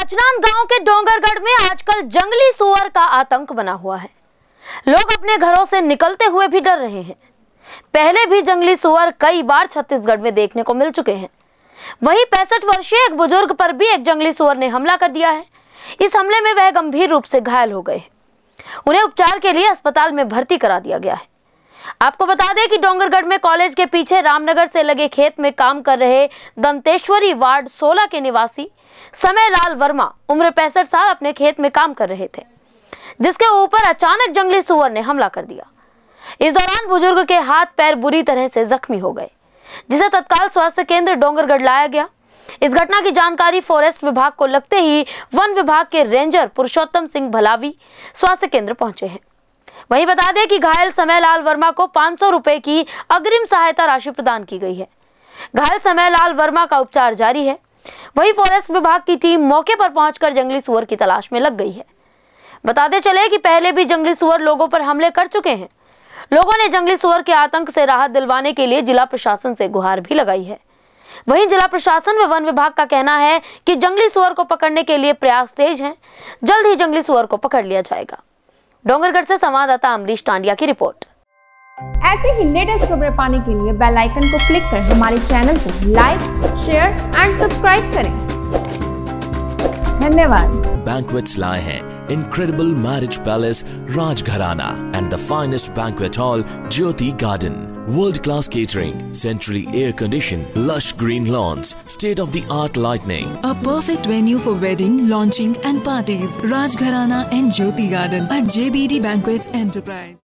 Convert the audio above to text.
बचनान गांव के डोंगरगढ़ में आजकल जंगली सुअर का आतंक बना हुआ है। लोग अपने घरों से निकलते हुए भी डर रहे हैं। पहले भी जंगली सुअर कई बार छत्तीसगढ़ में देखने को मिल चुके हैं। वहीं 65 वर्षीय एक बुजुर्ग पर भी एक जंगली सुअर ने हमला कर दिया है। इस हमले में वह गंभीर रूप से घायल हो गए। उन्हें उपचार के लिए अस्पताल में भर्ती करा दिया गया है। आपको बता दें कि डोंगरगढ़ में कॉलेज के पीछे रामनगर से लगे खेत में काम कर रहे दंतेश्वरी वार्ड 16 के निवासी समय लाल वर्मा उम्र 65 साल अपने खेत में काम कर रहे थे, जिसके ऊपर अचानक जंगली सुअर ने हमला कर दिया। इस दौरान बुजुर्ग के हाथ पैर बुरी तरह से जख्मी हो गए, जिसे तत्काल स्वास्थ्य केंद्र डोंगरगढ़ लाया गया। इस घटना की जानकारी फॉरेस्ट विभाग को लगते ही वन विभाग के रेंजर पुरुषोत्तम सिंह भलावी स्वास्थ्य केंद्र पहुंचे हैं। वहीं बता दें कि घायल समय लाल वर्मा को 500 रुपए की अग्रिम सहायता राशि प्रदान की गई है। घायल समय लाल वर्मा का उपचार जारी है। वहीं फॉरेस्ट विभाग की टीम मौके पर पहुंचकर जंगली सुअर की तलाश में लग गई है। बताते चले कि पहले भी जंगली सुअर लोगों पर हमले कर चुके हैं। लोगों ने जंगली सुअर के आतंक से राहत दिलवाने के लिए जिला प्रशासन से गुहार भी लगाई है। वहीं जिला प्रशासन व वन विभाग का कहना है कि जंगली सुअर को पकड़ने के लिए प्रयास तेज हैं। जल्द ही जंगली सुअर को पकड़ लिया जाएगा। डोंगरगढ़ से संवाददाता अमरीश टांडिया की रिपोर्ट। ऐसे ही लेटेस्ट खबरें पाने के लिए बेल आइकन को क्लिक कर हमारे चैनल को लाइक, शेयर एंड सब्सक्राइब करें। धन्यवाद। Banquets lie हैं Incredible Marriage Palace Rajgharana and the finest banquet hall Jyoti Garden. World-class catering, centrally air-conditioned, lush green lawns, state-of-the-art lighting. A perfect venue for wedding, launching and parties. Rajgharana and Jyoti Garden at JBD Banquets Enterprise.